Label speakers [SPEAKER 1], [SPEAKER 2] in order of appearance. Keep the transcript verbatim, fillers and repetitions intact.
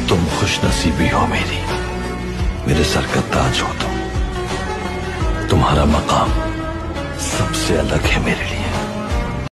[SPEAKER 1] तुम खुशनसीबी हो मेरी, मेरे सर का ताज हो तुम। तुम्हारा मकाम सबसे अलग है मेरे लिए।